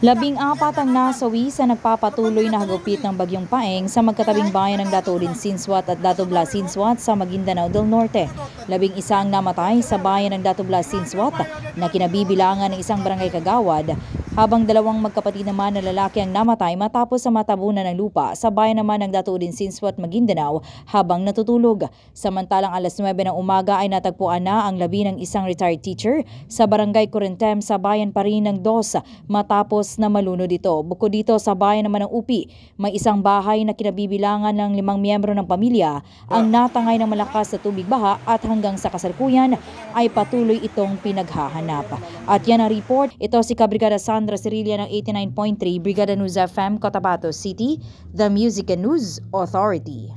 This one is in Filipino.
14 ang nasawi sa nagpapatuloy na hagupit ng Bagyong Paeng sa magkatabing bayan ng Daturin Sinsuat at Datubla Sinsuat sa Maguindanao del Norte. 11 ang namatay sa bayan ng Datubla Sinsuat na kinabibilangan ng isang barangay kagawad, habang 2 magkapatid naman na lalaki ang namatay matapos sa matabunan ng lupa sa bayan naman ng Daturin Sinsuat, Maguindanao habang natutulog. Samantalang alas 9 ng umaga ay natagpuan na ang labi ng isang retired teacher sa barangay Corentem sa bayan pa rin ng Dos matapos na malunod ito. Bukod dito sa bayan naman ng Upi, may isang bahay na kinabibilangan ng 5 miyembro ng pamilya ang natangay ng malakas na tubig baha at hanggang sa kasalukuyan ay patuloy itong pinaghahanap. At yan ang report. Ito si Kabrigada Sandra Cirilia ng 89.3 Brigada News FM Cotabato City, the Music and News Authority.